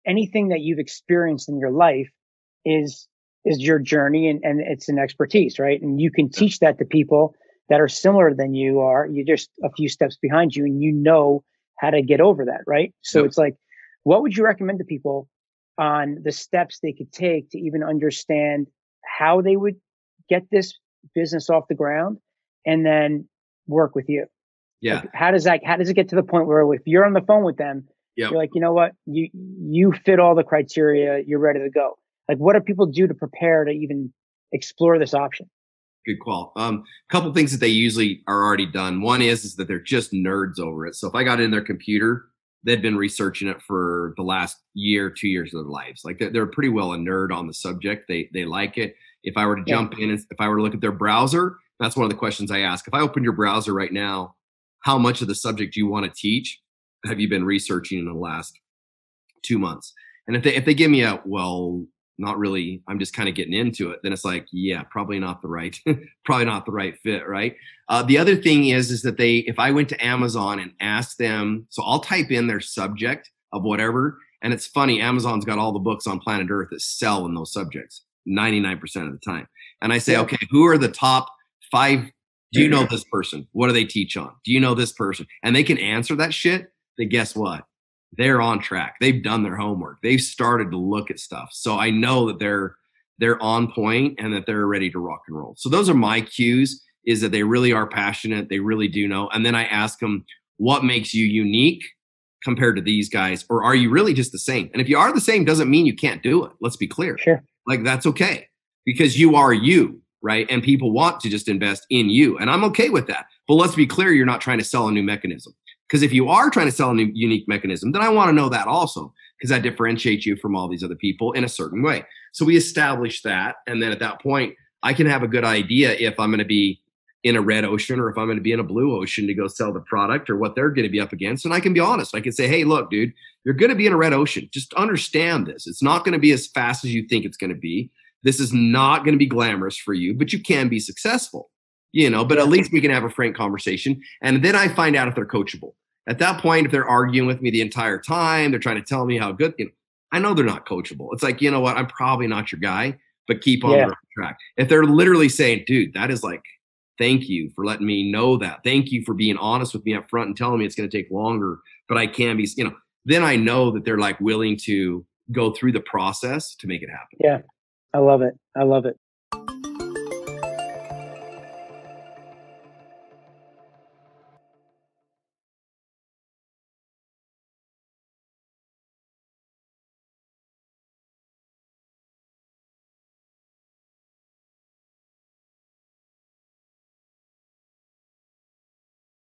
anything that you've experienced in your life is your journey, and it's an expertise, right? And you can teach that to people that are similar than you are. You're just a few steps behind you, and you know how to get over that, right? So Yep. it's like, what would you recommend to people on the steps they could take to even understand how they would get this business off the ground and then work with you? Yeah. Like, how does it get to the point where if you're on the phone with them, Yep. you're like, you know what, you fit all the criteria, you're ready to go. Like, what do people do to prepare to even explore this option? Good call. Couple things that they usually are already done. One is that they're just nerds over it. So if I got in their computer, they've been researching it for the last year, 2 years of their lives. Like they're pretty well a nerd on the subject. They like it. If I were to Yeah. jump in, if I were to look at their browser, that's one of the questions I ask. If I open your browser right now, how much of the subject you want to teach have you been researching in the last 2 months? And if they give me a, well, not really, I'm just kind of getting into it, then it's like, yeah, probably not the right, probably not the right fit, right? The other thing is that if I went to Amazon and asked them, so I'll type in their subject of whatever, and it's funny, Amazon's got all the books on planet Earth that sell in those subjects 99% of the time. And I say, Yeah. okay, who are the top 5? Do you know this person? What do they teach on? Do you know this person? And they can answer that shit. Then guess what? They're on track. They've done their homework. They've started to look at stuff. So I know that they're on point and that they're ready to rock and roll. So those are my cues, is that they really are passionate. They really do know. And then I ask them, what makes you unique compared to these guys? Or are you really just the same? And if you are the same, doesn't mean you can't do it. Let's be clear. Sure. Like, that's okay, because you are you, right? And people want to just invest in you. And I'm okay with that. But let's be clear, you're not trying to sell a new mechanism. Because if you are trying to sell a new unique mechanism, then I want to know that also, because that differentiates you from all these other people in a certain way. So we establish that. And then at that point, I can have a good idea if I'm going to be in a red ocean or if I'm going to be in a blue ocean to go sell the product, or what they're going to be up against. And I can be honest. I can say, hey, look, dude, you're going to be in a red ocean. Just understand this. It's not going to be as fast as you think it's going to be. This is not going to be glamorous for you, but you can be successful. But at least we can have a frank conversation. And then I find out if they're coachable. At that point, if they're arguing with me the entire time, they're trying to tell me how good, I know they're not coachable. It's like, you know what? I'm probably not your guy, but keep on the right track. If they're literally saying, dude, that is like, thank you for letting me know that. Thank you for being honest with me up front and telling me it's going to take longer, but I can be, then I know that they're like willing to go through the process to make it happen. Yeah. I love it. I love it.